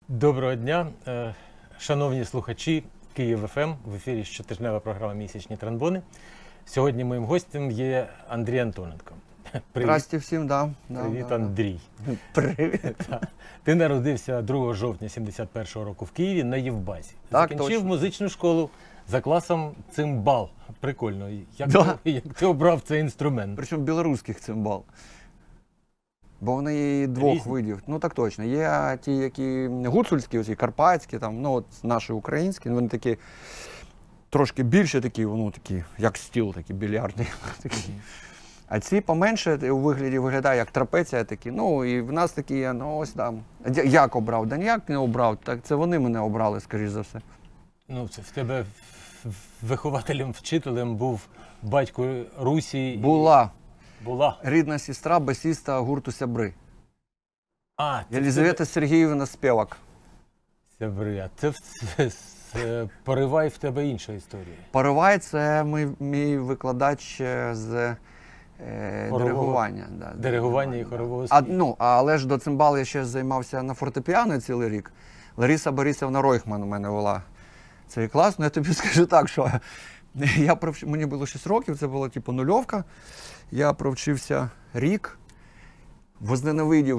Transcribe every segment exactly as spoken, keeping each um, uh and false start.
Доброго дня, шановні слухачі Київ еф ем, в ефірі щотижнева програма «Місячні тромбони». Сьогодні моїм гостем є Андрій Антоненко. Привіт. Здрасте всім, да. Привіт, да, Андрій. Привіт. Ти народився другого жовтня сімдесят першого року в Києві на Євбазі. Так, Закінчив точно. музичну школу за класом цимбал. Прикольно. Як, да. ти, як ти обрав цей інструмент? Причому білоруських цимбал. Бо вони є двох Різні. видів. Ну так точно. Є ті, які гуцульські, оці карпатські, там, ну от наші українські, вони такі трошки більше такі, ну такі, як стіл, такі більярдні. Такі. А ці поменше у вигляді виглядає як трапеція такі. Ну і в нас такі, ну ось там. Як обрав? Да ніяк не обрав. Так це вони мене обрали, скоріш за все. Ну, це в тебе вихователем, вчителем був батько Русі. Була. Була. Рідна сестра басіста гурту «Сябри». А, Єлізавета тебе... Сергіївна Спєвак. Сябри, а це, це, це Поривай в тебе інша історія. Поривай – це мій, мій викладач з е, диригування. Да, диригування і хорового а, співу. ну, але ж до цимбал я ще займався на фортепіано цілий рік. Лариса Борисівна Ройхман у мене вела цей клас. Ну, я тобі скажу так, що я провч... мені було шість років, це була типу нульовка. Я провчився рік, возненавидів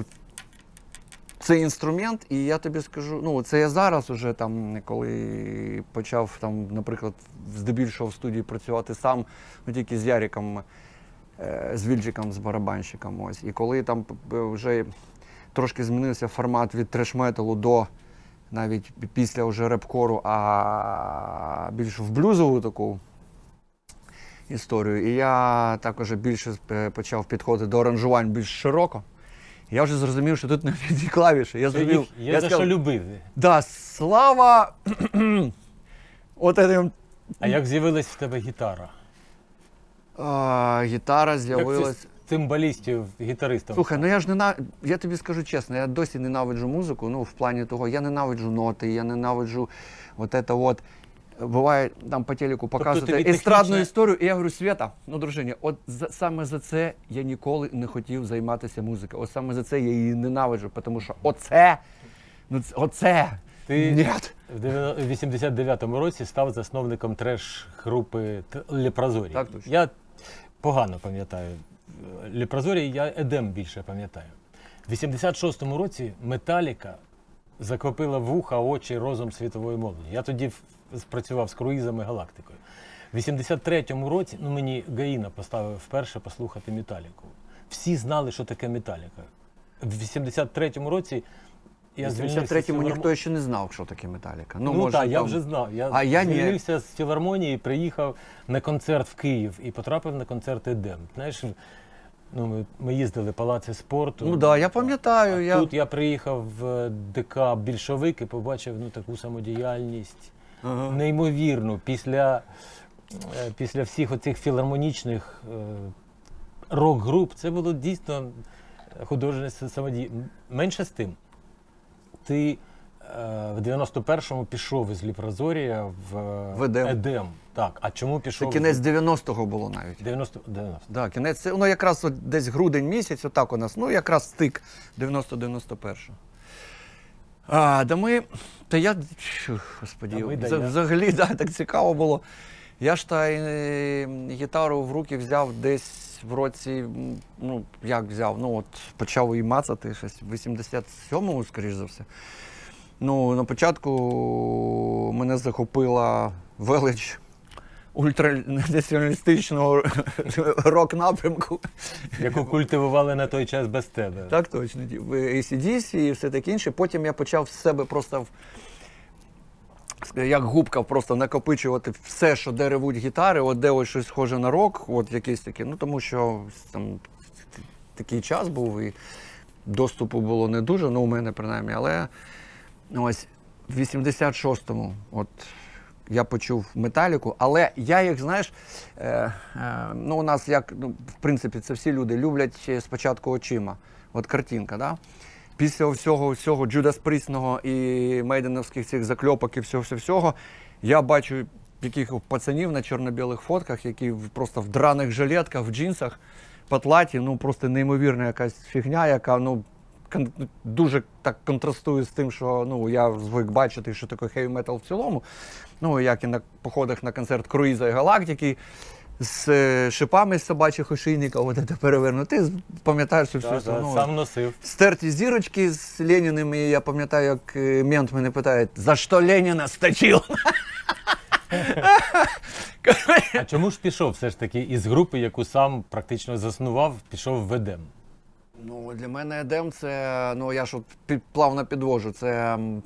цей інструмент, і я тобі скажу, ну це я зараз уже там, коли почав там, наприклад, здебільшого в студії працювати сам, ну тільки з Яриком, з Вільчиком, з барабанщиком, ось. І коли там вже трошки змінився формат від треш-металу до навіть після вже реп-кору, а більш в блюзову таку історію. І я також більше почав підходити до аранжувань більш широко. Я вже зрозумів, що тут не ті клавіші. Я зрозумів, Є, є я за сказав, що любити. Да, слава! От это... А як з'явилась в тебе гітара? А, гітара з'явилась... Як цимбалістів, гітаристів? Слухай, ну я ж ненав... я тобі скажу чесно, я досі ненавиджу музику, ну в плані того, я ненавиджу ноти, я ненавиджу от это от. Буває, там по телеку показувати тобто естрадну технічна... історію, і я говорю, Свята, ну, дружині, от за, саме за це я ніколи не хотів займатися музикою. От саме за це я її ненавиджу, тому що оце, ну, оце, Ти ні. в вісімдесят дев'ятому році став засновником треш-групи Лепрозорій. Так, точно. Я погано пам'ятаю Лепрозорій, я Едем більше пам'ятаю. В вісімдесят шостому році Металіка захопила вуха, очі, розум світової молоді. Я тоді спрацював з круїзами галактикою. В вісімдесят третьому році, ну мені Гаїна поставив вперше послухати Металіку. Всі знали, що таке Металіка. В вісімдесят третьому році я В звільнився вісімдесят третьому з філармонії. ніхто ще не знав, що таке Металіка. Ну, Ну, може, так, там... я вже знав. Я, а я звільнився не... з філармонії, приїхав на концерт в Київ і потрапив на концерт Едем. Знаєш, ну, ми, ми їздили в палаці спорту. Ну так, да, я пам'ятаю. А Я... тут я приїхав в ДК «Більшовик» і побачив ну, таку самодіяльність. Ага. Неймовірно, після, після всіх оцих філармонічних е, рок-груп, це було дійсно художнє самодіяльність. Менше з тим, ти е, в дев'яносто першому пішов із Лепрозорія в, в Едем. Едем. Так, а чому пішов? Це кінець дев'яностого було навіть. дев'яносто, дев'яносто. Да, кінець, це, ну якраз от десь грудень місяць, отак у нас, ну якраз стик дев'яносто дев'яносто першого. А, да ми, та я, господі, ми, да, за, я. взагалі, да, так цікаво було. Я ж та е, гітару в руки взяв десь в році, ну, як взяв, ну от почав її мацати, щось в вісімдесят сьомому, скоріш за все. Ну, на початку мене захопила велич ультранаціоналістичного рок-напрямку. Яку культивували на той час без тебе. Так точно. ей сі ді сі і все таке інше. Потім я почав з себе просто, як губка, просто накопичувати все, що де ревуть гітари, от де ось щось схоже на рок, от якийсь такий. Ну, тому що там такий час був і доступу було не дуже, ну, у мене принаймні, але ось в вісімдесят шостому от я почув Металіку, але я їх, знаєш, е, е, ну у нас як, ну, в принципі, це всі люди люблять спочатку очима, от картинка, да? Після всього всього Judas Priestного і мейденовських цих закльопок і всього-всього, я бачу яких пацанів на чорно-білих фотках, які просто в драних жилетках, в джинсах, патлаті, ну просто неймовірна якась фігня, яка, ну, кон- дуже так контрастує з тим, що ну, я звик бачити, що таке хеві метал в цілому. Ну, як і на походах на концерт Круїза і Галактики, з е, шипами з собачих ошейників, от це перевернути. Ти пам'ятаєш цю всю Да, історію? да, Ну, сам носив. стерті зірочки з Леніними, і я пам'ятаю, як е, мент мене питає, за що Леніна сточив? А чому ж пішов все ж таки із групи, яку сам практично заснував, пішов в Едем? Ну, для мене Едем це, ну я ж от під, плавно підвожу, це, м,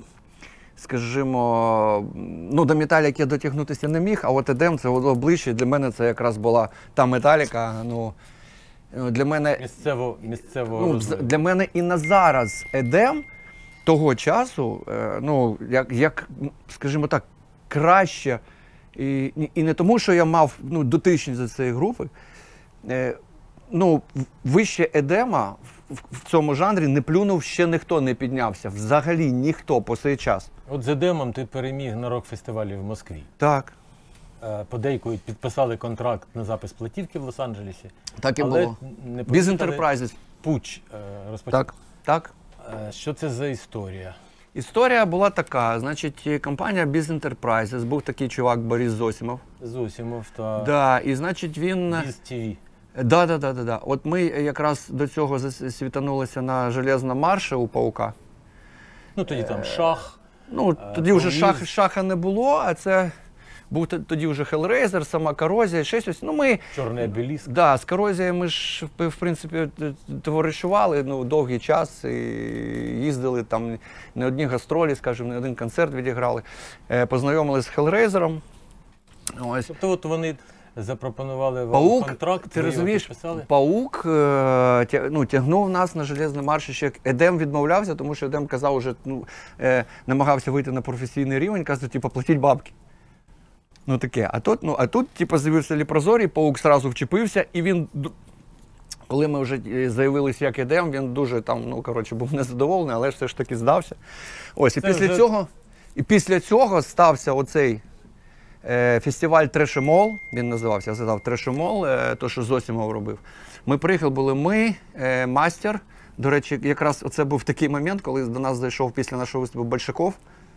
скажімо, ну до Металіки я дотягнутися не міг, а от Едем це було ближче, для мене це якраз була та Металіка, ну, для мене, Місцево, місцево ну, з- для мене і на зараз Едем того часу, е, ну, як, як, скажімо так, краще, і, і не тому, що я мав ну, дотичність до цієї групи, е, ну, вище Едема в, в цьому жанрі не плюнув, ще ніхто не піднявся. Взагалі ніхто по цей час. От з Едемом ти переміг на рок-фестивалі в Москві. Так, Е, Подейкують, підписали контракт на запис платівки в Лос-Анджелесі. так і Але було. не Без помітили, Enterprises. Путч е, розпочав. Так, так. Е, Що це за історія? Історія була така, значить, компанія Biz Enterprises, був такий чувак Борис Зосимов. Зосимов та Да, і значить він... Біз ТВ. Да, да, да, да, да. От ми якраз до цього засвітанулися на Железному марші у Паука. Ну тоді там шах. Ну, Е, тоді вже круїз. шах, шаха не було, а це був т- тоді вже Hellraiser, сама корозія, ще щось. Ну, ми, Чорний обеліск. да, з корозією ми ж, в в принципі, т- товаришували ну, довгий час і їздили там не одні гастролі, скажімо, не один концерт відіграли. Е, Познайомилися з Hellraiser'ом. Ось. Тобто от вони запропонували вам Паук, контракт, ти ви його розумієш, підписали? Паук е, тя- ну, тягнув нас на Железний марш, ще Едем відмовлявся, тому що Едем казав, уже, ну, е, намагався вийти на професійний рівень, казав, типу, платіть бабки. Ну таке. А тут, ну, а тут типу, з'явився Ліпрозорій, Паук одразу вчепився, і він, ду- коли ми вже е, заявилися як Едем, він дуже там, ну, коротше, був незадоволений, але ж все ж таки здався. Ось, і Це після вже- цього, і після цього стався оцей Е, фестиваль Трешемол, він називався, я згадав Трешемол, е, то, що Зосимов робив. Ми приїхали, були ми, е, Мастер. До речі, якраз оце був такий момент, коли до нас зайшов після нашого виступу Большаков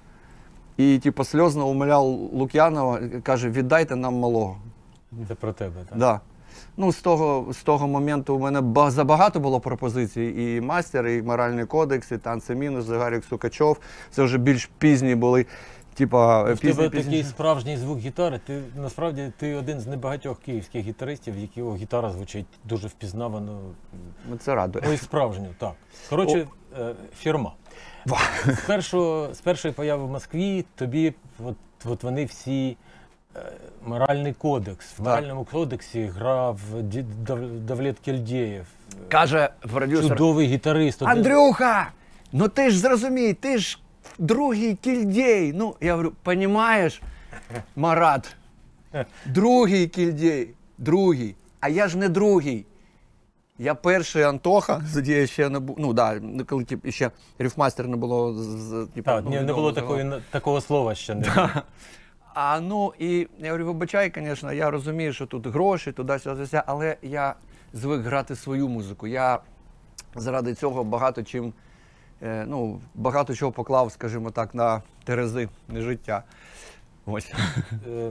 і типу, сльозно умоляв Лук'янова, каже, віддайте нам малого. Це про тебе, так? Да. Ну, з того, з того моменту у мене ба- забагато було пропозицій. І Мастер, і Моральний кодекс, і Танці Мінус, Загарік Сукачов. Це вже більш пізні були. Типа, В пізні, тебе пізні. такий справжній звук гітари. Ти насправді ти один з небагатьох київських гітаристів, в якого гітара звучить дуже впізнавано. Ну, це радує. Ось справжньо, так. Коротше, е, фірма. З, першого, з першої появи в Москві тобі от, от вони всі е, моральний кодекс. В Так. моральному кодексі грав Ді- Дав- Давлет Кельдєєв. Каже продюсер, Чудовий гітарист. один- Андрюха, ну ти ж зрозумій, ти ж другий кільдєй. Ну, я говорю, понімаєш, Марат, другий кільдєй, другий, а я ж не другий. Я перший Антоха, тоді я ще не був, ну да, коли тип, ще рифмастер не було, з- з- типу, Так, ну, ні, не відомо було за- такої, такого слова ще не. А ну, і я говорю, вибачай, звісно, я розумію, що тут гроші, туди-сюди, але я звик грати свою музику. Я заради цього багато чим, е, ну, багато чого поклав, скажімо так, на терези життя. Ось. Е,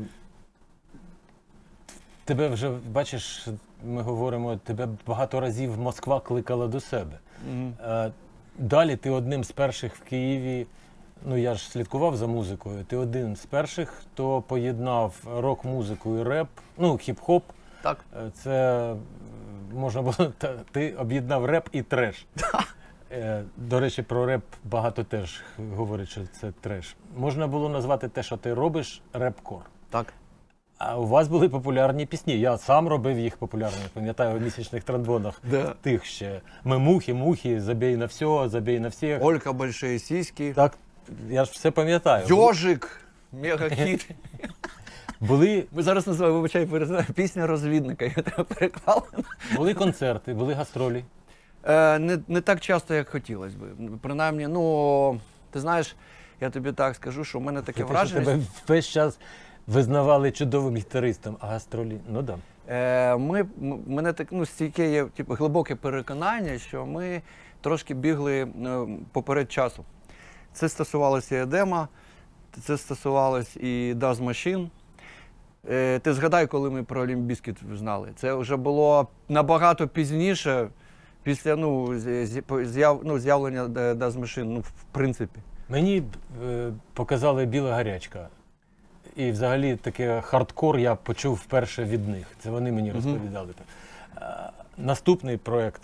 Тебе вже, бачиш, ми говоримо, тебе багато разів Москва кликала до себе. Мгм. Е, Далі ти одним з перших в Києві, ну я ж слідкував за музикою, ти один з перших, хто поєднав рок-музику і реп, ну хіп-хоп. Так. Е, Це е, можна було, та- ти об'єднав реп і треш. Е, До речі, про реп багато теж говорять, що це треш. Можна було назвати те, що ти робиш, реп-кор. Так. А у вас були популярні пісні. Я сам робив їх популярними. Пам'ятаю, у місячних тромбонах Да. тих ще. Ми мухи, мухи, забій на все, забій на всіх. Олька Большие сиськи. Так, я ж все пам'ятаю. Йожик. Мега-хіт. Були, Ми зараз називаємо, вибачай, перед- пісня розвідника. Я тебе переклали. були концерти, були гастролі. Е, не, не так часто, як хотілося б. Принаймні, ну, ти знаєш, я тобі так скажу, що в мене таке Те, що враження. тебе весь час визнавали чудовим гітаристом, а гастролі, ну да. Е, ми, м- мене так, ну, стійке є типу, глибоке переконання, що ми трошки бігли е, поперед часу. Це стосувалося і Едема, це стосувалось і Daz Machine. Е, ти згадай, коли ми про Limp Bizkit знали. Це вже було набагато пізніше, після ну, з'яв, ну, з'явлення Daz Machine, ну, в принципі. Мені е, показали «Біла гарячка». І взагалі таке хардкор я почув вперше від них. Це вони мені розповідали. Е, наступний проєкт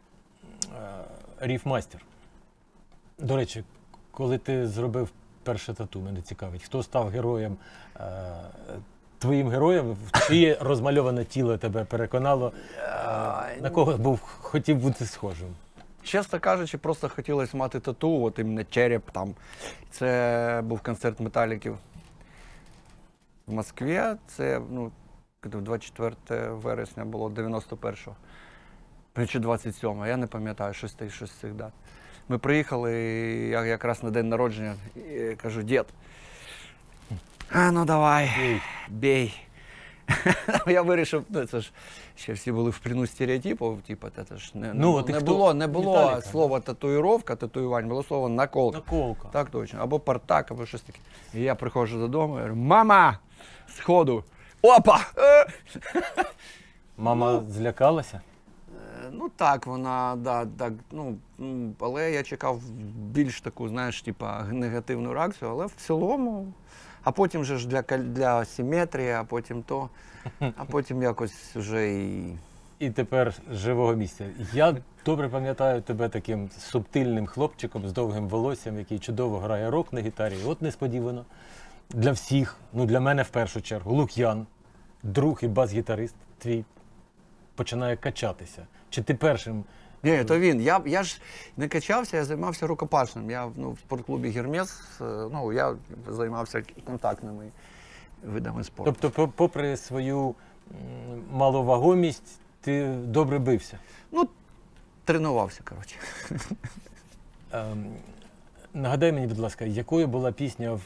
е, «Ріфмастер». До речі, коли ти зробив перше тату, мене цікавить, хто став героєм, е, твоїм героєм, чиє розмальоване тіло тебе переконало, е, на кого був, хотів бути схожим? Чесно кажучи, просто хотілося мати тату, от іменно череп там. Це був концерт Металіків в Москві. Це, ну, двадцять четвертого вересня було дев'яносто першого. Чи двадцять сьомого, я не пам'ятаю, щось щось з цих дат. Ми приїхали, я якраз на день народження, і кажу: дід, а ну давай, Бій. бей. Я вирішив, ну це ж ще всі були в плену стереотипів, типу, це ж не, Ну, не, от і не хто? було, не було Віталіка, слова татуїровка, татуювань, було слово наколка. Наколка. Так точно, або партак, або щось таке. І я приходжу додому і говорю: мама, сходу, опа! Е! Мама злякалася? Е, Ну так, вона, да, так, ну, м, але я чекав більш таку, знаєш, типа негативну реакцію, але в цілому, а потім же ж для, каль- для симетрії, а потім то, а потім якось вже і... І тепер з живого місця. Я добре пам'ятаю тебе таким субтильним хлопчиком з довгим волоссям, який чудово грає рок на гітарі. І от несподівано для всіх, ну для мене в першу чергу, Лук'ян, друг і бас-гітарист твій, починає качатися. Чи ти першим? Ні, то він. Я, я ж не качався, я займався рукопашним. Я ну, в спортклубі «Гермес», е, ну, я займався контактними видами спорту. Тобто, по- попри свою м, маловагомість, ти добре бився. Ну, тренувався, коротше. Ем, нагадай мені, будь ласка, якою була пісня, в, в,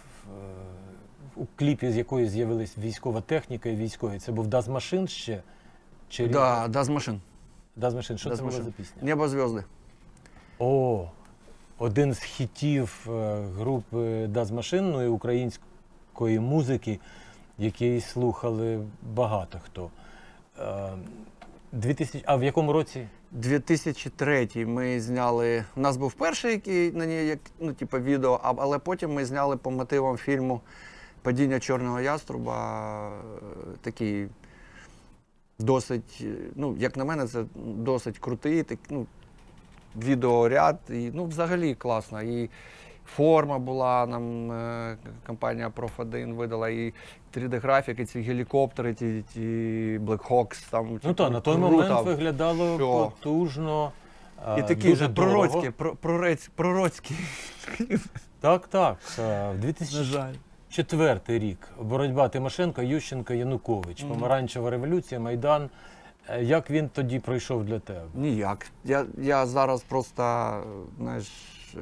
у кліпі, з якої з'явилась військова техніка і військові? Це був Daz Machine ще? Чи Да, Daz Machine. Daz Machine. Що Daz це була Machine. за пісня? Небо зв'язки. О, один з хітів е, групи Daz Machine, ну і української музики, який слухали багато хто. Е, дві тисячі, а в якому році? дві тисячі третій ми зняли. У нас був перший, який на ній, як, ну, типу, відео, а- але потім ми зняли по мотивам фільму «Падіння чорного яструба». е, Такий досить, е, ну, як на мене, це досить крутий, так, ну, відеоряд. І, ну, взагалі класно. І форма була, нам е, компанія проф один видала, і три де-графіки, ці гелікоптери, ті, ті Black Hawks. Там, Ну типу, так, на той круто. момент виглядало Всьо. потужно. І е, такі дуже вже дорого. пророцькі, про- прорець- пророцькі. Так, так. Е, В дві тисячі жаль. четвертий рік. Боротьба Тимошенко, Ющенко, Янукович. Мгм. Помаранчева революція, Майдан. Е, Як він тоді пройшов для тебе? Ніяк. Я, я зараз просто, е, знаєш, е,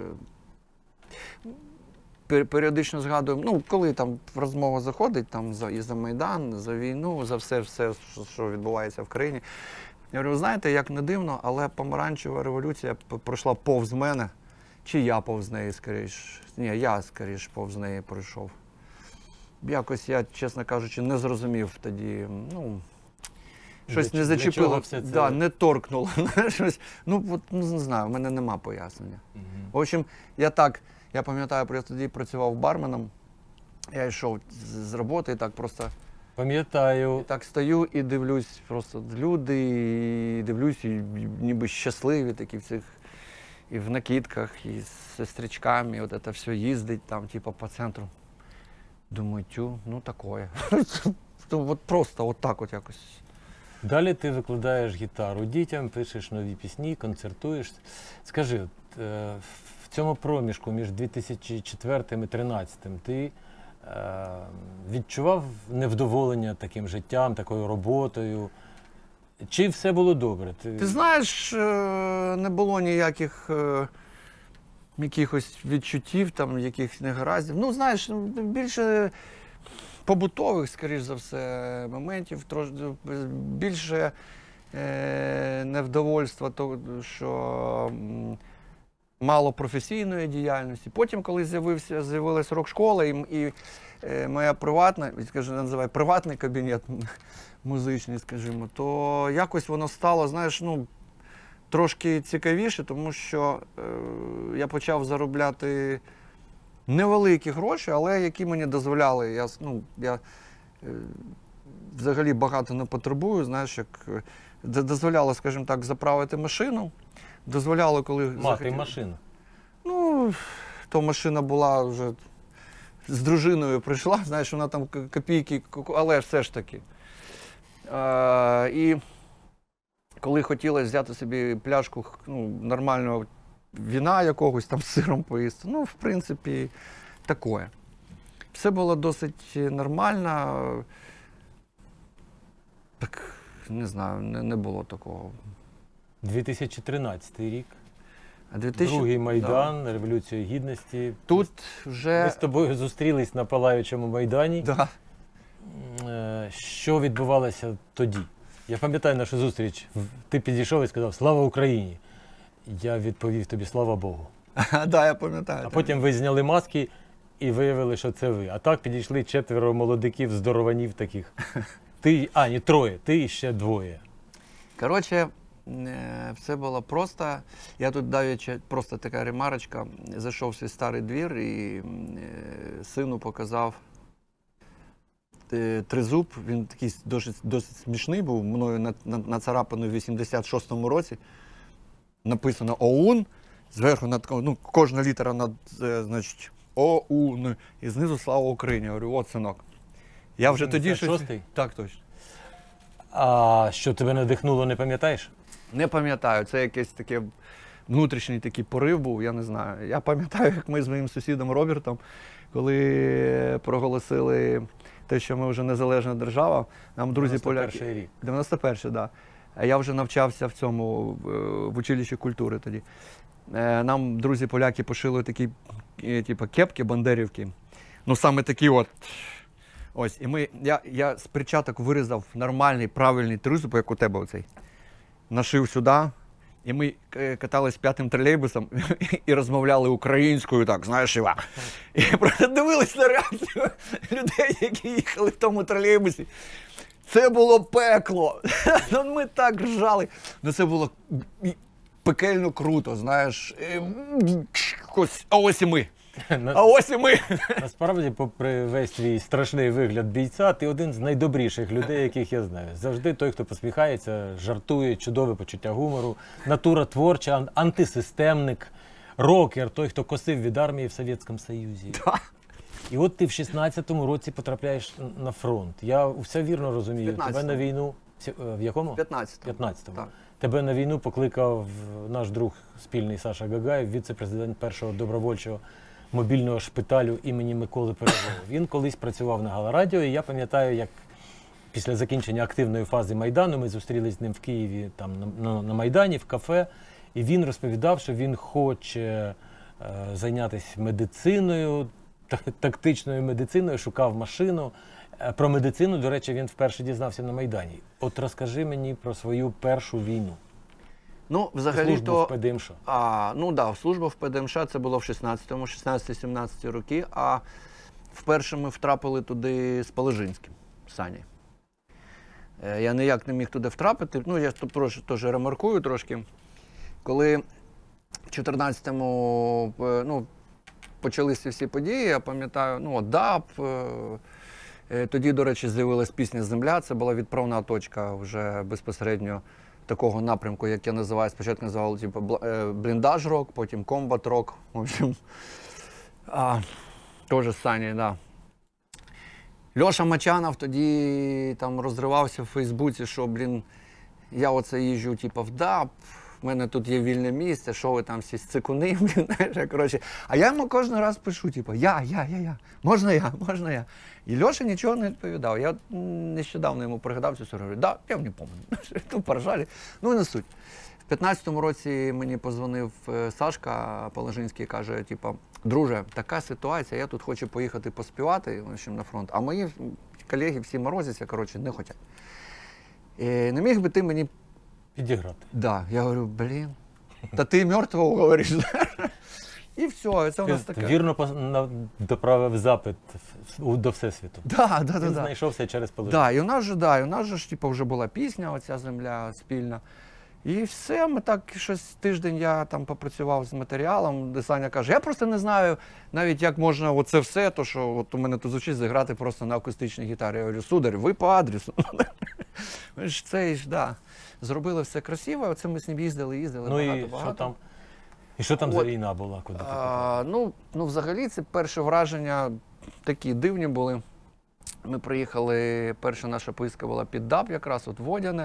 пер- періодично згадую, ну, коли там розмова заходить там, за, і за Майдан, за війну, за все, все, що- що відбувається в країні. Я говорю: ви знаєте, як не дивно, але помаранчева революція п- пройшла повз мене. Чи я повз неї, скоріш? Ні, я, скоріш, повз неї пройшов. Якось я, чесно кажучи, не зрозумів тоді, ну, щось Для не ч- для чого зачепило, все це? да, не торкнуло. Щось, ну, от, ну, не знаю, в мене нема пояснення. Мгм. В общем, я так, я пам'ятаю, я тоді працював барменом, я йшов з, з роботи і так просто, Пам'ятаю. і так стою і дивлюсь, просто люди, і дивлюсь, і ніби щасливі такі в цих, і в накидках, і з сестричками, і от це все їздить там, типу, по центру. Думаю, тю, ну такое. Ну, от просто от так от якось. Далі ти викладаєш гітару дітям, пишеш нові пісні, концертуєш. Скажи, от, е, в цьому проміжку між дві тисячі четвертим і дві тисячі тринадцятим ти е, відчував невдоволення таким життям, такою роботою? Чи все було добре? Ти знаєш, е, не було ніяких е, якихось відчуттів, там, якихось негараздів. Ну, знаєш, ну, більше побутових, скоріш за все, моментів, трош, більше е, невдовольства, то, що м, мало професійної діяльності. Потім, коли з'явився, з'явилась рок-школа і, і е, моя приватна, скажімо, називаю приватний кабінет музичний, скажімо, то якось воно стало, знаєш, ну, трошки цікавіше, тому що е, я почав заробляти невеликі гроші, але які мені дозволяли. Я, ну, я е, взагалі багато не потребую, знаєш, як е, дозволяло, скажімо так, заправити машину, дозволяло, коли... Мати захотів... машину. Ну, то машина була вже з дружиною прийшла, знаєш, вона там копійки, але все ж таки. Е, і коли хотілося взяти собі пляшку, ну, нормального віна якогось, там з сиром поїсти, ну, в принципі, таке. Все було досить нормально. Так, не знаю, не, не було такого. дві тисячі тринадцятий рік. А дві тисячі... Другий Майдан, да. Революція Гідності. Тут вже... Ми з тобою зустрілись на Палаючому Майдані. Да. Е, Що відбувалося тоді? Я пам'ятаю нашу зустріч. Ти підійшов і сказав «Слава Україні!». Я відповів тобі «Слава Богу!». Так, да, я пам'ятаю. А потім ви зняли маски і виявили, що це ви. А так підійшли четверо молодиків, здорованів таких. Ти, а, ні, троє, ти і ще двоє. Коротше, все було просто. Я тут давеча, просто така ремарочка, зайшов в свій старий двір і сину показав тризуб. Він такий досить, досить смішний був, мною нацарапаний в вісімдесят шостому році. Написано ОУН, зверху над, ну, кожна літера над, значить, ОУН, і знизу «Слава Україні». Я говорю, от, синок. Я вже тоді щось... Так, точно. А що тебе надихнуло, не пам'ятаєш? Не пам'ятаю, це якийсь таке внутрішній такий порив був, я не знаю. Я пам'ятаю, як ми з моїм сусідом Робертом, коли проголосили те, що ми вже незалежна держава, нам друзі поляки... дев'яносто перший рік. дев'яносто перший, так. Да. Я вже навчався в цьому, в училищі культури тоді. Нам друзі поляки пошили такі, типу, кепки, бандерівки. Ну, саме такі от. Ось, і ми, я, я з перчаток вирізав нормальний, правильний тризуб, як у тебе оцей. Нашив сюди, і ми катались п'ятим тролейбусом і розмовляли українською, так, знаєш, Іва. І просто дивились на реакцію людей, які їхали в тому тролейбусі. Це було пекло. Ми так ржали. Ну, це було пекельно круто, знаєш. А ось і ми. А ось і ми! Насправді, попри весь твій страшний вигляд бійця, ти один з найдобріших людей, яких я знаю. Завжди той, хто посміхається, жартує, чудове почуття гумору, натура творча, антисистемник, рокер, той, хто косив від армії в Совєтському Союзі. Да. І от ти в шістнадцятому році потрапляєш на фронт. Я все вірно розумію. п'ятнадцятому. Тебе на війну... В якому? п'ятнадцятому. п'ятнадцятому. Так. Тебе на війну покликав наш друг спільний Саша Гагаєв, віце-президент першого добровольчого мобільного шпиталю імені Миколи Перегова. Він колись працював на Галарадіо, і я пам'ятаю, як після закінчення активної фази Майдану ми зустрілись з ним в Києві, там, на, на, на Майдані, в кафе, і він розповідав, що він хоче е, зайнятися медициною, тактичною медициною, шукав машину. Е, про медицину, до речі, він вперше дізнався на Майдані. От розкажи мені про свою першу війну. Ну, взагалі службу то... в ПДМШ. А, ну так, да, служба в ПДМШ це було в шістнадцятому, шістнадцяти-сімнадцяти роки, а вперше ми втрапили туди з Полежинським, з Сані. Я ніяк не міг туди втрапити, ну, я тут теж ремаркую трошки. Коли в чотирнадцятому, ну, почалися всі події, я пам'ятаю, ну, ДАП, тоді, до речі, з'явилась пісня «Земля», це була відправна точка вже безпосередньо такого напрямку, як я називаю, спочатку називав типу, бліндаж-рок, потім комбат-рок, в общем, а, теж з Сані, да. Льоша Мачанов тоді там розривався в Фейсбуці, що, блін, я оце їжджу, типу, в ДАП, в мене тут є вільне місце, що ви там всі цикуни, блін, знаєш, коротше. А я йому кожен раз пишу, типу, я, я, я, я, можна я, можна я. І Льоша нічого не відповідав. Я нещодавно йому пригадав цю історію, говорю, да, я не пам'ятаю, ну, поржали, ну, не суть. В п'ятнадцятому році мені позвонив Сашка Полежинський, каже, типу, друже, така ситуація, я тут хочу поїхати поспівати в общем, на фронт, а мої колеги всі морозяться, коротше, не хочуть. І не міг би ти мені Підіграти. Да, я говорю, блін, та ти мертвого говориш. І все, це у нас Ти таке. вірно пос- на- доправив запит в- до Всесвіту. Да, да, да, Він да. знайшовся через поле. Да, і у нас же, да, і у нас же ж типу, вже була пісня, оця земля спільна. І все, ми так щось тиждень я там попрацював з матеріалом, де Саня каже, я просто не знаю навіть, як можна оце все, то що от у мене тут звучить зіграти просто на акустичній гітарі. Я говорю, сударь, ви по адресу. Ми ж це ж, да, зробили все красиво, оце ми з ним їздили, їздили Ну багато, і багато. що там? І що там за От. війна була? Куди ти попав? А, ну, ну, взагалі, це перші враження такі дивні були. Ми приїхали, перша наша поїздка була під ДАП, якраз от Водяне.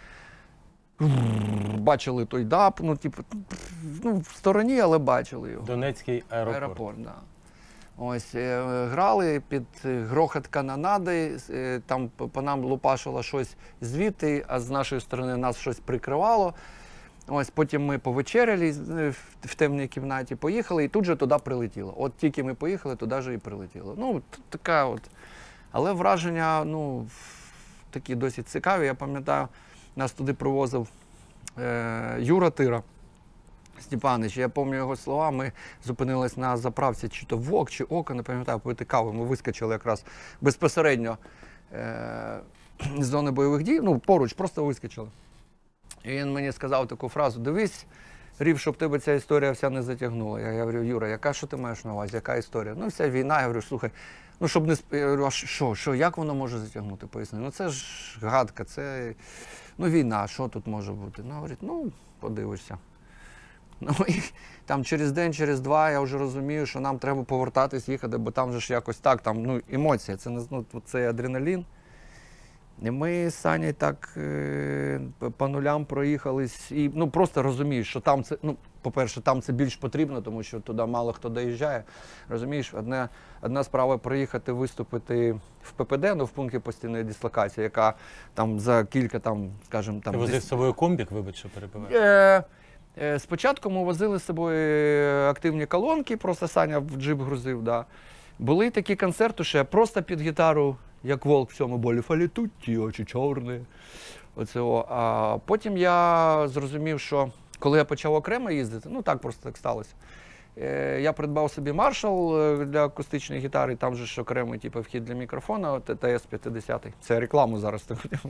Бачили той ДАП, ну, типу, ну, в стороні, але бачили його. Донецький аеропорт. Аеропорт, да. Ось, е, грали під грохот канонади, е, там по по нам лупашило щось звідти, а з нашої сторони нас щось прикривало. Ось, потім ми повечеряли е, в, в темній кімнаті, поїхали і тут же туди прилетіло. От тільки ми поїхали, туди же і прилетіло. Ну, т- така от. Але враження, ну, такі досить цікаві. Я пам'ятаю, нас туди привозив е, Юра Тира. Степанич, я пам'ятаю його слова, ми зупинились на заправці, чи то ВОК, чи ОКО, не пам'ятаю, пити каву, ми вискочили якраз безпосередньо е- з зони бойових дій, ну поруч, просто вискочили. І він мені сказав таку фразу, дивись, Рів, щоб тебе ця історія вся не затягнула. Я, я говорю, Юра, яка, що ти маєш на увазі, яка історія? Ну, вся війна, я говорю, слухай, ну, щоб не, сп- я говорю, а що, що, як воно може затягнути, поясни? Ну, це ж гадка, це, ну, війна, що тут може бути? Ну, говорить, ну, подивишся. Ну, і там через день, через два я вже розумію, що нам треба повертатись, їхати, бо там же ж якось так, там, ну, емоція, це, не- ну, це адреналін. І ми з Санєю так е, по нулям проїхались і ну, просто розумієш, що там це, ну, по-перше, там це більш потрібно, тому що туди мало хто доїжджає. Розумієш, одне, одна справа приїхати виступити в ППД, ну, в пункті постійної дислокації, яка там за кілька, там, скажімо, там... Ти возив десь- з собою комбік, вибач, що перебиваю. Е, е, Спочатку ми возили з собою активні колонки, просто Саня в джип грузив. Да. Були такі концерти, що я просто під гітару, як волк в цьому болі, фалі тут ті очі чорні. Оце, о. А потім я зрозумів, що коли я почав окремо їздити, ну так просто так сталося. Е, Я придбав собі Marshall е, для акустичної гітари, там же ж окремий типу, вхід для мікрофона, Т С п'ятдесят. Це рекламу зараз.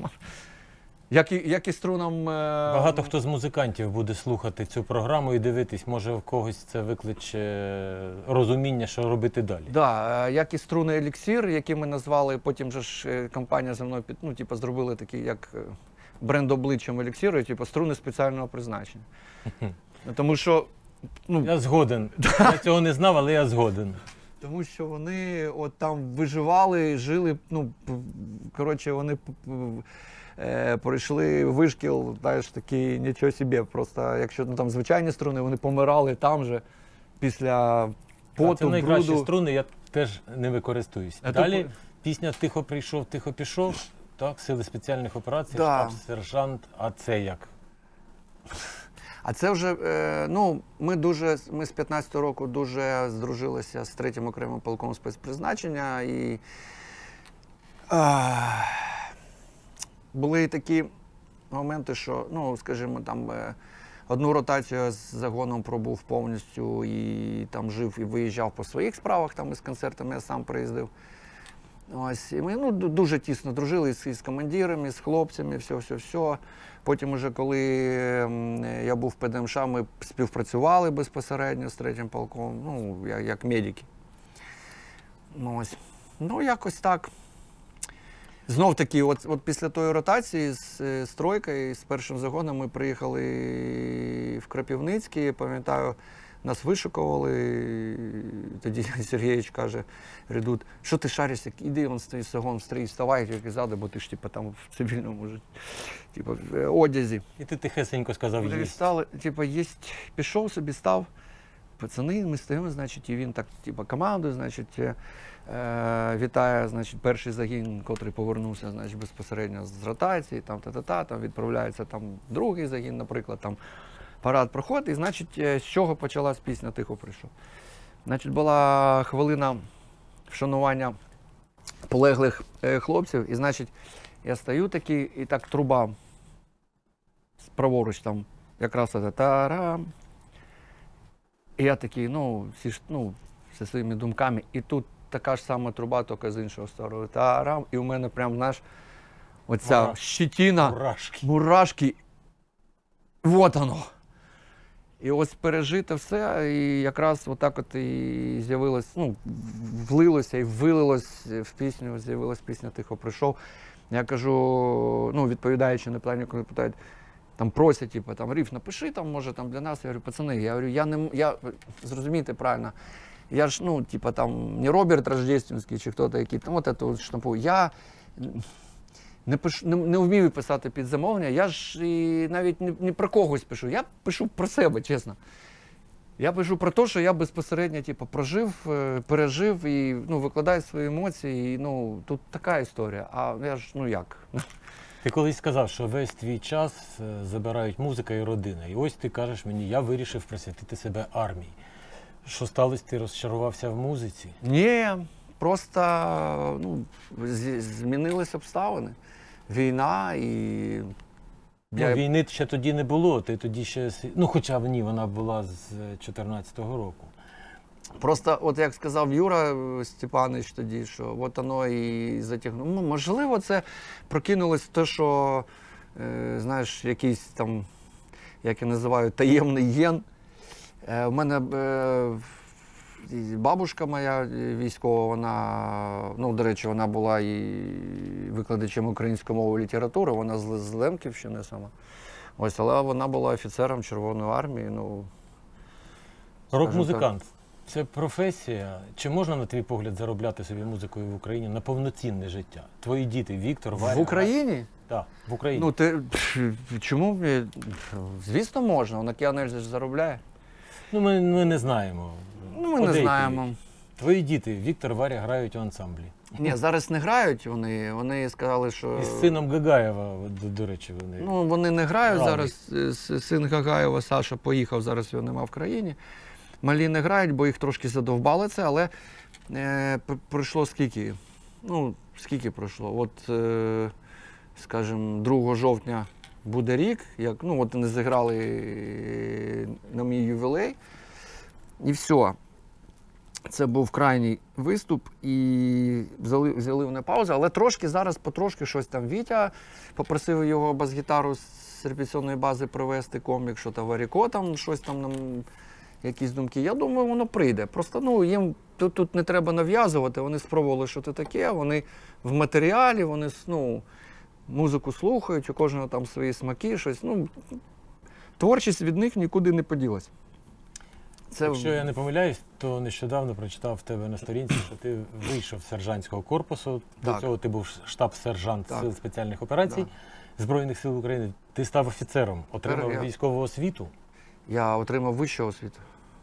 Як і, як і струнам... е, Багато хто з музикантів буде слухати цю програму і дивитись, може в когось це викличе розуміння, що робити далі. Да, е, як і струни еліксір, які ми назвали, потім же ж е, компанія за мною під, ну, типу, зробили такий, як е, бренд обличчям еліксіру, типу, струни спеціального призначення. Тому що, ну, Я згоден. Я цього не знав, але я згоден. тому що вони от там виживали, жили, ну, п- коротше, вони п- п- е, пройшли вишкіл, знаєш, такий нічого собі. Просто, якщо ну, там звичайні струни, вони помирали там же, після А це поту, найкращі бруду. струни, я теж ними користуюсь. А Далі то- пісня «Тихо прийшов, тихо пішов», так, сили спеціальних операцій, Да. штаб-сержант, а це як? А це вже, е, ну, ми дуже, ми з п'ятнадцятого року дуже здружилися з третім окремим полком спецпризначення і а, були такі моменти, що, ну, скажімо, там е, одну ротацію я з загоном пробув повністю і там жив і виїжджав по своїх справах, там із концертами я сам приїздив. Ось, і ми ну, ду- дуже тісно дружили з, з командирами, з хлопцями, все-все-все. Потім, уже, коли ем, я був в ПДМШ, ми співпрацювали безпосередньо з третім полком, ну, як, як медики. Ну, ось. Ну, якось так. Знов таки, от, от після тої ротації з, е, з тройкою, з першим загоном ми приїхали в Крапівницький, пам'ятаю, нас вишукували, і тоді Сергійович каже, Редут, що ти шаришся, іди вон стоїть загон, стрій, вставай, як і ззаду, бо ти ж типу, там в цивільному житті, типу, в е, одязі. І ти тихесенько сказав Вони «єсть». стали, типу, єсть, пішов собі, став, пацани, ми стоїмо, значить, і він так, типу, командує, значить, е, вітає, значить, перший загін, котрий повернувся, значить, безпосередньо з ротації, там, та-та-та, там відправляється там другий загін, наприклад, там парад проходить, і, значить, е, з чого почалась пісня «Тихо прийшов». Значить, була хвилина вшанування полеглих е, хлопців, і, значить, я стою такий, і так труба праворуч там, якраз це тарам. І я такий, ну, всі ж, ну, зі своїми думками, і тут така ж сама труба, тільки з іншого сторони. Тарам, і у мене прям, знаєш, оця Мурашки. щетина, Мурашки. мурашки. Вот воно. І ось пережите все, і якраз отак от і з'явилось, ну, влилося і вилилось в пісню, з'явилась пісня «Тихо прийшов». Я кажу, ну, відповідаючи на плані, коли питають, там просять, типу, там, Ріф, напиши там, може, там, для нас. Я говорю, пацани, я говорю, я не, я, зрозумійте правильно, я ж, ну, типу, там, не Роберт Рождественський чи хто-то, який, там, от це штампу, я не, пишу, не, не вмію писати під замовлення, я ж і навіть не, не про когось пишу, я пишу про себе, чесно. Я пишу про те, що я безпосередньо, типу, прожив, пережив і, ну, викладаю свої емоції, і, ну, тут така історія, а я ж, ну, як? Ти колись сказав, що весь твій час е, забирають музика і родина. І ось ти кажеш мені, я вирішив присвятити себе армії. Що сталося, ти розчарувався в музиці? Ні, просто, ну, з- змінились обставини. Війна і... Ну, Я- війни ще тоді не було, ти тоді ще... с- Ну, хоча ні, вона була з чотирнадцятого року. Просто, от як сказав Юра Степанович тоді, що от воно і затягнуло. Ну, можливо, це прокинулось те, що, е, знаєш, якийсь там, як я називаю, таємний ген. Е, у мене е, і бабушка моя військова, вона, ну, до речі, вона була і викладачем української мови і літератури, вона з, з Лемківщини сама. Ось, але вона була офіцером Червоної армії, ну... Рок-музикант. Це професія. Чи можна, на твій погляд, заробляти собі музикою в Україні на повноцінне життя? Твої діти, Віктор, Варя... В Україні? Так, в Україні. Ну, ти, пф, чому? б- Звісно, можна, вона Кіанель ж заробляє. Ну, ми, ми не знаємо. Ну, ми не Подейкують. знаємо. Твої діти, Віктор, Варя, грають у ансамблі. Ні, зараз не грають вони, вони сказали, що... І з сином Гагаєва, до, до речі, вони... Ну, вони не грають Грали. зараз. С- Син Гагаєва, Саша, поїхав, зараз його нема в країні. Малі не грають, бо їх трошки задовбали це, але е, п- пройшло скільки? Ну, скільки пройшло? От, е, скажімо, другого жовтня буде рік, як, ну, от вони зіграли е, на мій ювілей, і все. Це був крайній виступ, і взяли, взяли вони паузу, але трошки зараз, потрошки щось там Вітя попросив його бас-гітару з репетиційної бази привезти, комік, що там Варіко, там щось там нам, якісь думки. Я думаю, воно прийде. Просто, ну, їм тут, тут не треба нав'язувати, вони спробували, що це таке, вони в матеріалі, вони, ну, музику слухають, у кожного там свої смаки, щось, ну, творчість від них нікуди не поділась. Це... Якщо я не помиляюсь, то нещодавно прочитав в тебе на сторінці, що ти вийшов з сержантського корпусу. До Так. цього ти був штаб-сержант Так. Сил спеціальних операцій Збройних сил України. Ти став офіцером, отримав я- військову освіту. Я отримав вищу освіту.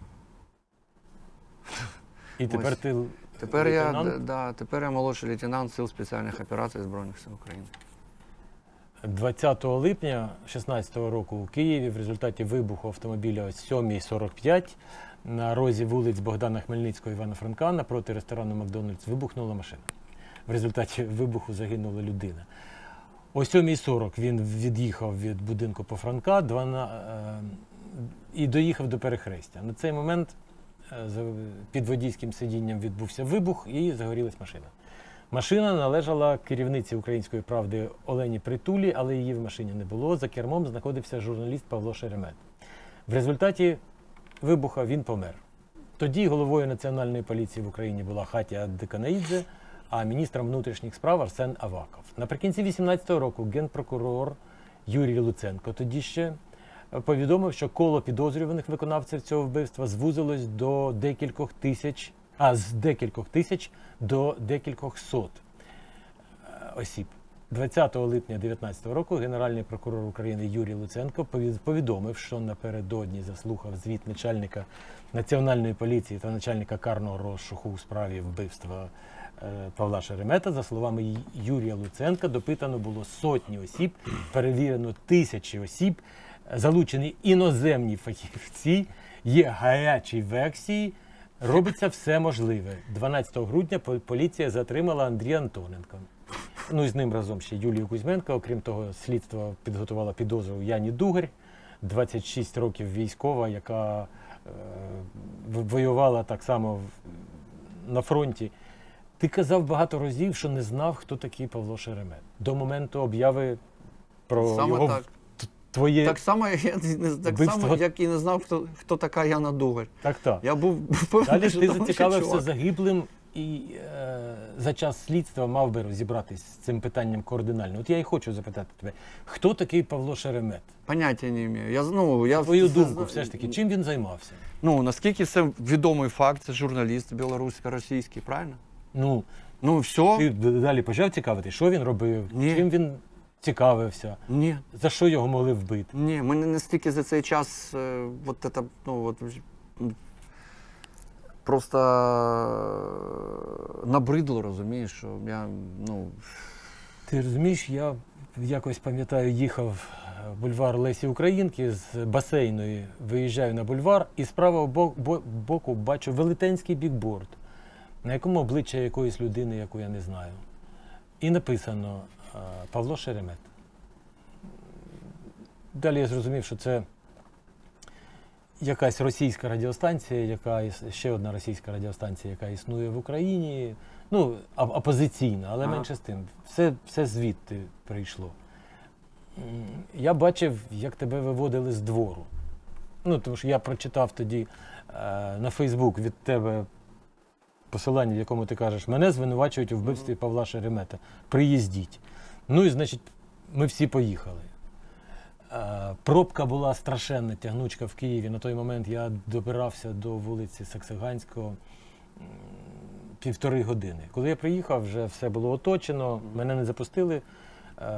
І тепер Ось. ти Тепер я, лейтенант? д- да, тепер я молодший лейтенант Сил спеціальних операцій Збройних сил України. двадцятого липня шістнадцятого року у Києві в результаті вибуху автомобіля о сьомій сорок п'ять на розі вулиць Богдана Хмельницького і Івана Франка напроти ресторану «Макдональдс» вибухнула машина. В результаті вибуху загинула людина. О сьомій сорок він від'їхав від будинку по Франка двана- е, і доїхав до перехрестя. На цей момент е, за- під водійським сидінням відбувся вибух і загорілась машина. Машина належала керівниці «Української правди» Олені Притулі, але її в машині не було. За кермом знаходився журналіст Павло Шеремет. В результаті вибуха він помер. Тоді головою Національної поліції в Україні була Хатя Деканаїдзе, а міністром внутрішніх справ Арсен Аваков. Наприкінці вісімнадцятого року генпрокурор Юрій Луценко тоді ще повідомив, що коло підозрюваних виконавців цього вбивства звузилось до декількох тисяч, а з декількох тисяч до декількох сот е, осіб. двадцятого липня дві тисячі дев'ятнадцятого року Генеральний прокурор України Юрій Луценко пові- повідомив, що напередодні заслухав звіт начальника Національної поліції та начальника карного розшуку у справі вбивства е, Павла Шеремета. За словами Ю- Юрія Луценка, допитано було сотні осіб, перевірено тисячі осіб, залучені іноземні фахівці, є гарячі версії Робиться все можливе. дванадцятого грудня по- поліція затримала Андрія Антоненка. Ну і з ним разом ще Юлію Кузьменко. Окрім того, слідство підготувало підозру Яні Дугар, двадцять шість років військова, яка е, в- воювала так само в- на фронті. Ти казав багато разів, що не знав, хто такий Павло Шеремет. До моменту обяви про Саме його так. т- твоє... Так само, я не- так Вбивство. само, як і не знав, хто, хто така Яна Дугар. Так, так. Я був впевнений, Далі що ти там ще зацікавився чувак. загиблим і е, за час слідства мав би розібратись з цим питанням кардинально. От я і хочу запитати тебе, хто такий Павло Шеремет? Поняття не маю. Я, ну, я Твою це думку, зна- все ж таки, чим він займався? Ну, наскільки це відомий факт, це журналіст білорусько-російський, правильно? Ну, Ну, все. ти д- далі почав цікавити, що він робив, Ні. чим він цікавився, Ні. за що його могли вбити? Ні, мене настільки за цей час е, от это, ну, от, м, просто е, набридло, розумієш, що я, ну, Ти розумієш, я якось пам'ятаю, їхав в бульвар Лесі Українки з басейної, виїжджаю на бульвар і з правого бо- бо- боку бачу велетенський бікборд, на якому обличчя якоїсь людини, яку я не знаю. І написано е, Павло Шеремет. Далі я зрозумів, що це якась російська радіостанція, яка іс- ще одна російська радіостанція, яка існує в Україні. Ну, а- опозиційна, але Ага. менше з тим. Все, все звідти прийшло. М, Я бачив, як тебе виводили з двору. Ну, тому що я прочитав тоді е, на Фейсбук від тебе посилання, в якому ти кажеш, мене звинувачують у вбивстві Павла Шеремета. Приїздіть. Ну і, значить, ми всі поїхали. Е, Пробка була страшенна, тягнучка в Києві. На той момент я добирався до вулиці Саксаганського м, півтори години. Коли я приїхав, вже все було оточено, мене не запустили. Е,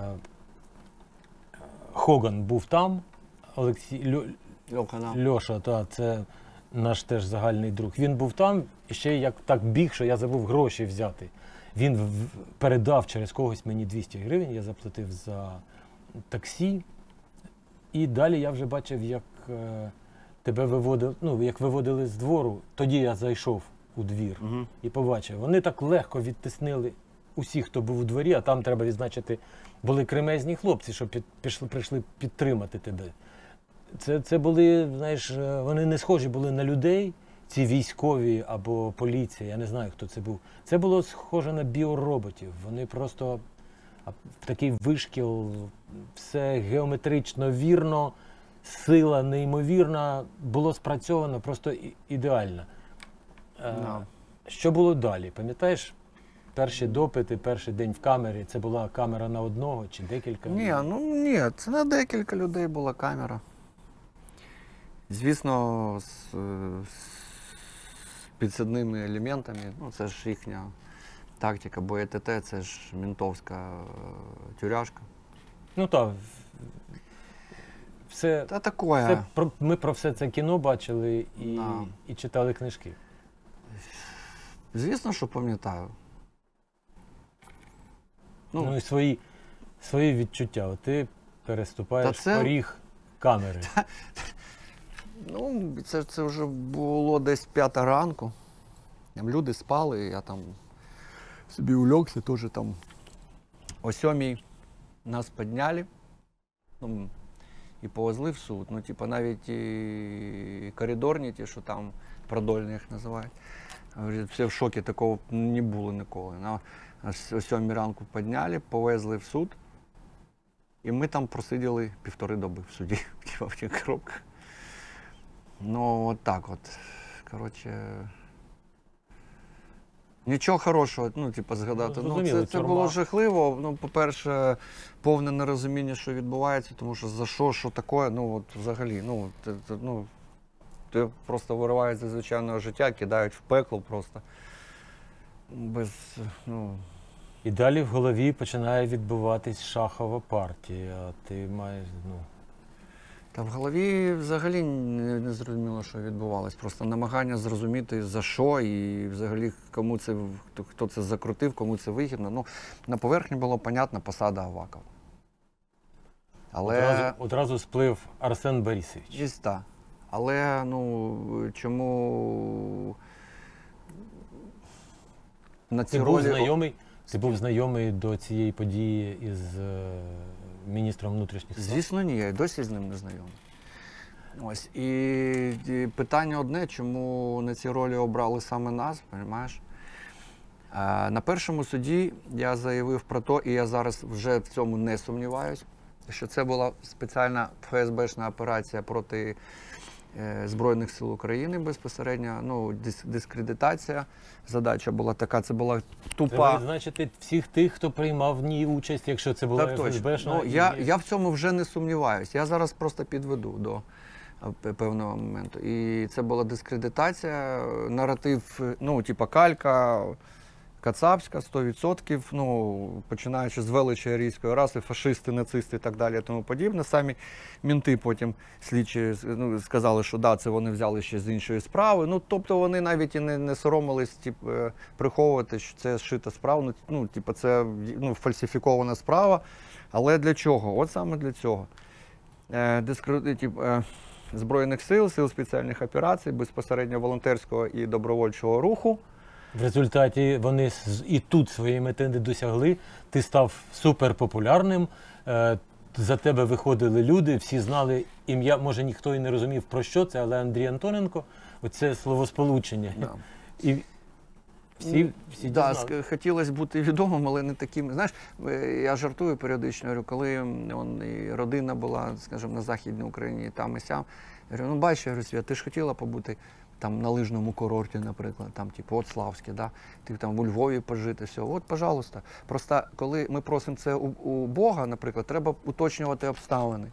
Хоган був там, Олексій Льо- Льоха, Льоша, та, це наш теж загальний друг. Він був там і ще як так біг, що я забув гроші взяти. Він в- передав через когось мені двісті гривень, я заплатив за таксі. І далі я вже бачив, як е, тебе виводили, ну, як виводили з двору. Тоді я зайшов у двір Угу. і побачив. Вони так легко відтиснили усіх, хто був у дворі, а там треба відзначити, були кремезні хлопці, що під, пішли, прийшли підтримати тебе. Це, це були, знаєш, е, вони не схожі були на людей, ці військові або поліція, я не знаю, хто це був. Це було схоже на біороботів. Вони просто а, в такий вишкіл, все геометрично вірно, сила неймовірна, було спрацьовано просто і- ідеально. Е, Да. Що було далі? Пам'ятаєш, перші допити, перший день в камері, це була камера на одного чи декілька? Ні, ну ні, це на декілька людей була камера. Звісно, з, е, з підсадними елементами, ну це ж їхня тактика, бо ЕТТ це ж ментовська е, тюряшка. Ну так. Все, Та такое. все про, ми про все це кіно бачили і, Да. і читали книжки. Звісно, що пам'ятаю. Ну, Ну, і свої, свої відчуття. От ти переступаєш Та це- поріг камери. ну це, це вже було десь п'ята ранку. Там люди спали, я там собі улегся, теж там о сьомій нас підняли. Ну, і повезли в суд. Ну, типу, навіть і коридорні, ті, що там продольні їх називають. Говорять, всі в шокі, такого не було ніколи. Ну, аж о сьомій ранку підняли, повезли в суд. І ми там просиділи півтори доби в суді, типу, в тих коробках. Ну, от так от. Коротше. Нічого хорошого, ну, типу, згадати. Ну, Ну, зрозуміло, це, це тюрма. було жахливо. Ну, по-перше, повне нерозуміння, що відбувається, тому що за що, що таке, ну, от взагалі, ну, ти, ти, ну, ти просто вириваєш зі звичайного життя, кидають в пекло просто. Без, ну, І далі в голові починає відбуватись шахова партія. Ти маєш, ну, та в голові взагалі не, не зрозуміло, що відбувалось. Просто намагання зрозуміти, за що і взагалі кому це, хто, хто це закрутив, кому це вигідно. Ну, на поверхні було понятна посада Авакова. Але... одразу, одразу сплив Арсен Борисович. Десь так. Але ну чому на ці Ти був ролі... знайомий, ти був знайомий до цієї події із е, міністром внутрішніх справ? Звісно, ні, я й досі з ним не знайомий. Ось, і, і питання одне, чому на ці ролі обрали саме нас, розумієш? На першому суді я заявив про те, і я зараз вже в цьому не сумніваюсь, що це була спеціальна ФСБшна операція проти е, Збройних сил України безпосередньо, ну, дис дискредитація. Задача була така, це була тупа... Треба відзначити всіх тих, хто приймав в ній участь, якщо це була ФСБшна. Ну, я, я в цьому вже не сумніваюсь. Я зараз просто підведу до певного моменту. І це була дискредитація, наратив, ну, типа калька, кацапська, сто відсотків, ну, починаючи з величі арійської раси, фашисти, нацисти і так далі, тому подібне. Самі мінти потім слідчі, ну, сказали, що да, це вони взяли ще з іншої справи. Ну, тобто вони навіть і не, не соромились тип, приховувати, що це зшита справа. Ну, типу, це, ну, фальсифікована справа. Але для чого? От саме для цього. Е, дискредитів е, Збройних сил, сил спеціальних операцій, безпосередньо волонтерського і добровольчого руху. В результаті вони і тут свої мети не досягли, ти став суперпопулярним, за тебе виходили люди, всі знали ім'я, може ніхто і не розумів про що це, але Андрій Антоненко, оце словосполучення. Да. І всі, всі да, дізнали. хотілося бути відомим, але не таким. Знаєш, я жартую періодично, говорю, коли он, і родина була, скажімо, на Західній Україні, там і сям, я говорю, ну бачиш, я говорю, Свят, ти ж хотіла побути там на лижному курорті, наприклад, там, типу, от Славське, да? Ти там у Львові пожити, все, от, пожалуйста. Просто, коли ми просимо це у, у Бога, наприклад, треба уточнювати обставини.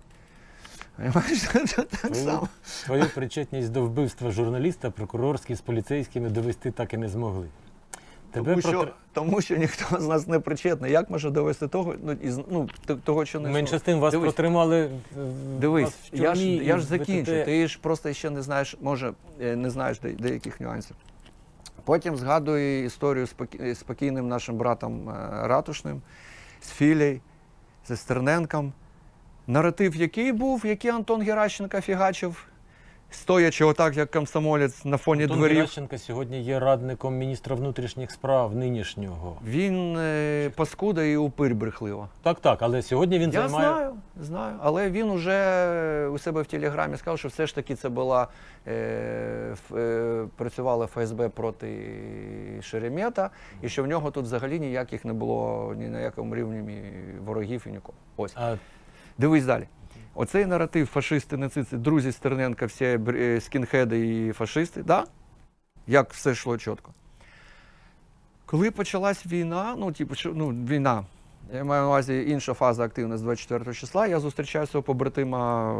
Твою, твою причетність до вбивства журналіста прокурорські з поліцейськими довести так і не змогли. Тебе Тому, протр... що, тому що ніхто з нас не причетний. Як може довести того, ну, із, ну, того що не... Менше з тим, вас Дивись, протримали. Дивись, вас в я ж, тюрмі, я ж і закінчу, ВТТ. ти ж просто ще не знаєш, може, не знаєш де, деяких нюансів. Потім згадую історію з спокій, спокійним нашим братом Ратушним, з Філей, з Стерненком. Наратив який був, який Антон Геращенко фігачив, стоячи отак, як комсомолець на фоні Антон дворів. Геращенко сьогодні є радником міністра внутрішніх справ нинішнього. Він е, паскуда і упир брехлива. Так, так, але сьогодні він Я займає... знаю, знаю. Але він уже у себе в телеграмі сказав, що все ж таки це була, е, ф, е, працювала ФСБ проти Шеремета, і що в нього тут взагалі ніяких не було ні на якому рівні ворогів і нікого. Ось. А... Дивись далі. Оцей наратив фашисти, нацисти, друзі Стерненка, всі скінхеди і фашисти, да? Як все йшло чітко. Коли почалась війна, ну, типу, ну, війна, я маю на увазі інша фаза активна з двадцять четвертого числа, я зустрічаю свого побратима,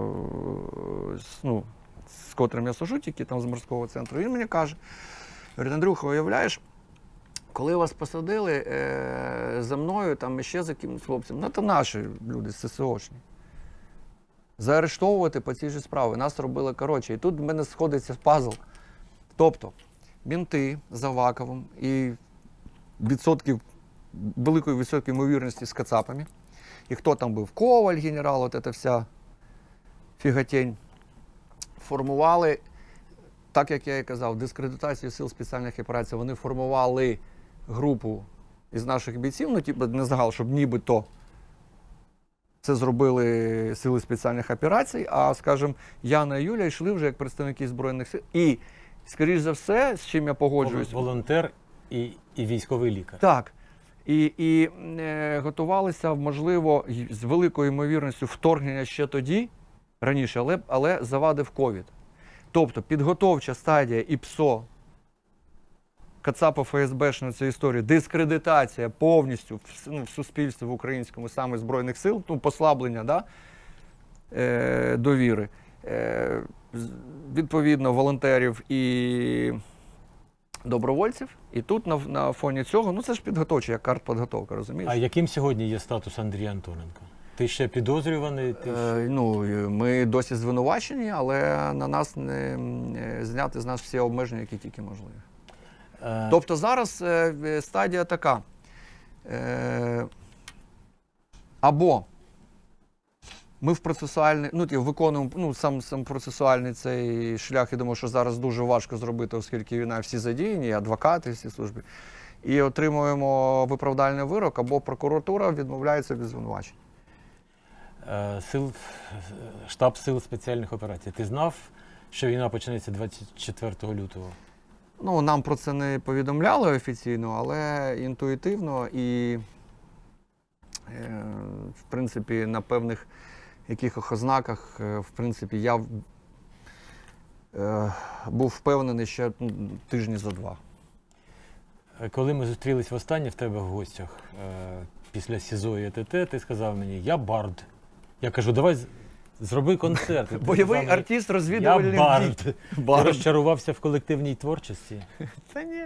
ну, з котрим я сужу, тільки там з морського центру, він мені каже, говорить, Андрюха, уявляєш, коли вас посадили е, за мною, там ще за кимось хлопцем, ну, це наші люди, ССОшні. Заарештовувати по цій же справі. Нас робили коротше. І тут в мене сходиться пазл. Тобто, мінти за Аваковим і відсотків, великої відсотків ймовірності з кацапами. І хто там був? Коваль, генерал, от ця вся фігатень. Формували, так як я і казав, дискредитацію сил спеціальних операцій. Вони формували групу із наших бійців, ну, типу, не загал, щоб нібито це зробили сили спеціальних операцій, а, скажімо, Яна і Юля йшли вже як представники Збройних сил. І, скоріш за все, з чим я погоджуюсь... Волонтер і, і військовий лікар. Так. І, і е, готувалися, можливо, з великою ймовірністю вторгнення ще тоді, раніше, але, але завадив ковід. Тобто, підготовча стадія ІПСО, Кацапа ФСБшна ця історія, дискредитація повністю в, ну, в суспільстві в українському саме Збройних сил, ну, послаблення, да, е, довіри, е, відповідно, волонтерів і добровольців. І тут на, на фоні цього, ну це ж підготовча, як карт-підготовка, розумієш? А яким сьогодні є статус Андрія Антоненка? Ти ще підозрюваний? Ти ще... Е, ну, ми досі звинувачені, але на нас не, не зняти з нас всі обмеження, які тільки можливі. Тобто зараз е, стадія така, е, або ми в процесуальний, ну, виконуємо, ну, сам, сам процесуальний цей шлях, я думаю, що зараз дуже важко зробити, оскільки війна всі задіяні, і адвокати, всі служби. і отримуємо виправдальний вирок, або прокуратура відмовляється від звинувачень. Е, Сил, штаб сил спеціальних операцій. Ти знав, що війна почнеться двадцять четвертого лютого? Ну, нам про це не повідомляли офіційно, але інтуїтивно і, е, в принципі, на певних якихось ознаках, е, в принципі, я е, був впевнений ще ну, тижні за два. Коли ми зустрілись востаннє в тебе в гостях е, після СІЗО і ЕТТ, ти сказав мені, я бард. Я кажу, давай з- зроби концерт. Ти Бойовий сказав мені, артист я розвідувальних бард. дій. Ти Бард. розчарувався в колективній творчості. Та ні.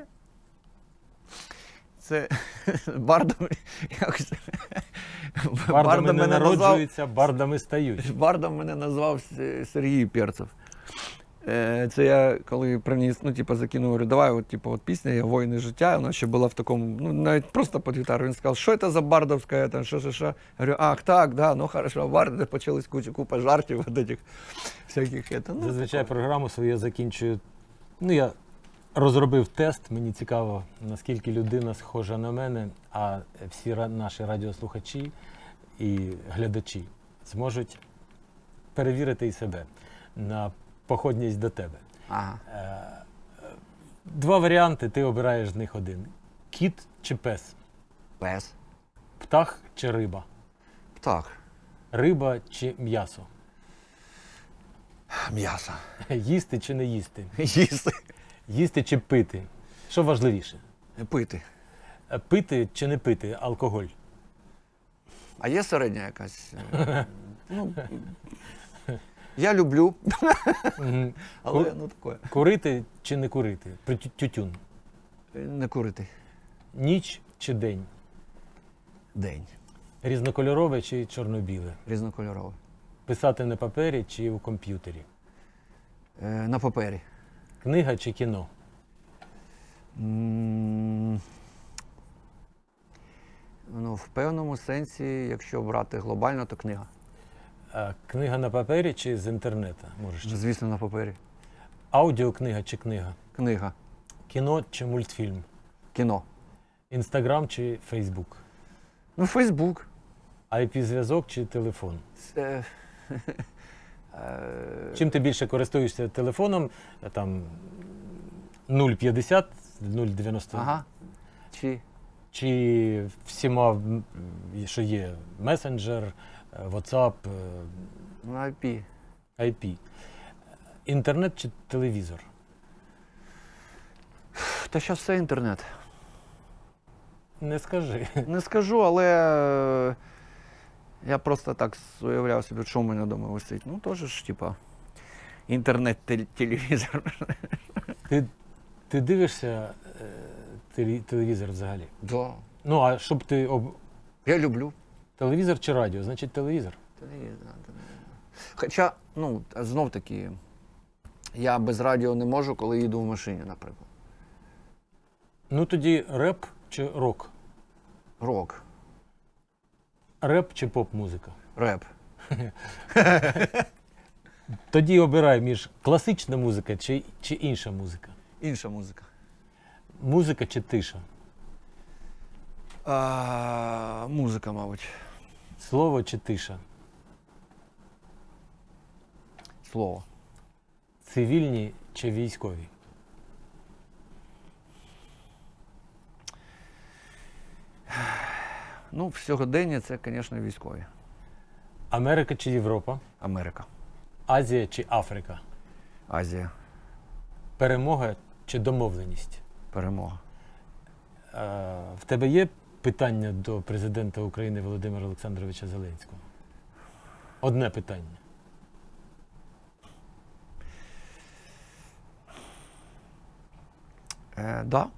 Це бардом якось. Бардами не назвав, народжуються, бардами стають. бардом мене назвав С- Сергій Перцев. Е, Це я коли приніс, ну, типу, закинув, говорю, давай, от, типу, от пісня є «Воїни життя», вона ще була в такому, ну, навіть просто під гітару. Він сказав, що це за бардовська, там, що, що, що. Я говорю, ах, так, да, ну, хорошо, барди, почалась куча, купа жартів, от этих всяких, это, ну, Зазвичай такое. програму свою я закінчую. Ну, я розробив тест, мені цікаво, наскільки людина схожа на мене, а всі ра- наші радіослухачі і глядачі зможуть перевірити і себе на походність до тебе. Ага. Е, Два варіанти, ти обираєш з них один. Кіт чи пес? Пес. Птах чи риба? Птах. Риба чи м'ясо? М'ясо. Їсти чи не їсти? Їсти. Їсти чи пити? Що важливіше? Пити. Е, Пити чи не пити алкоголь? А є середня якась? е, Ну, я люблю, Мгм. але Ку- ну таке. Курити чи не курити? При тю- Тютюн. Не курити. Ніч чи день? День. Різнокольорове чи чорно-біле? Різнокольоровий. Писати на папері чи у комп'ютері? Е, на папері. Книга чи кіно? М, Ну, в певному сенсі, якщо брати глобально, то книга. Е, Книга на папері чи з інтернету? Можеш. Звісно, на папері. Аудіокнига чи книга? Книга. Кіно чи мультфільм? Кіно. Інстаграм чи Фейсбук? Ну, Фейсбук. ай пі-зв'язок чи телефон? Це... е, Чим ти більше користуєшся телефоном? Е, Там нуль п'ятдесят, нуль дев'яносто. Ага. Чи Чи всіма, м, що є, месенджер, е, WhatsApp, е, ну, ай пі. ай пі. Інтернет чи телевізор? Та зараз все інтернет. Не скажи. Не скажу, але е, я просто так уявляв собі, що в мене вдома висить. Ну, теж ж, типа, інтернет-телевізор. Ти, ти дивишся е, телі- телевізор взагалі? Да. Ну, а щоб ти об... Я люблю. телевізор чи радіо? Значить телевізор. Телевізор, телевізор. Хоча, ну, знов таки, я без радіо не можу, коли їду в машині, наприклад. Ну тоді реп чи рок? Рок, Реп чи поп-музика? реп. Тоді обирай між класична музика чи, чи інша музика. Інша музика. Музика чи тиша? А, музика, мабуть. Слово чи тиша? Слово. Цивільні чи військові? Ну, в сьогодення це, звісно, військові. Америка чи Європа? Америка. Азія чи Африка? Азія. Перемога чи домовленість? Перемога. Е, в тебе є питання до президента України Володимира Олександровича Зеленського? Одне питання. Е, да.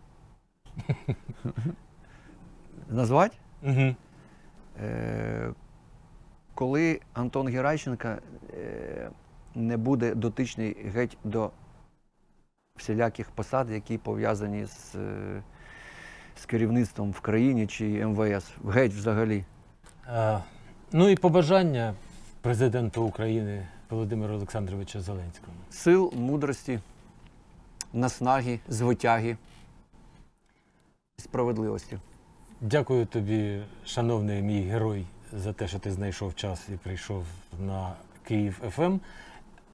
Назвати? Угу. Е, коли Антон Геращенко е, не буде дотичний геть до всіляких посад, які пов'язані з, е, з керівництвом в країні чи ем ве ес, геть взагалі. Е, ну і побажання президенту України Володимира Олександровича Зеленського. Сил, мудрості, наснаги, звитяги. справедливості. Дякую тобі, шановний мій герой, за те, що ти знайшов час і прийшов на Київ еф ем.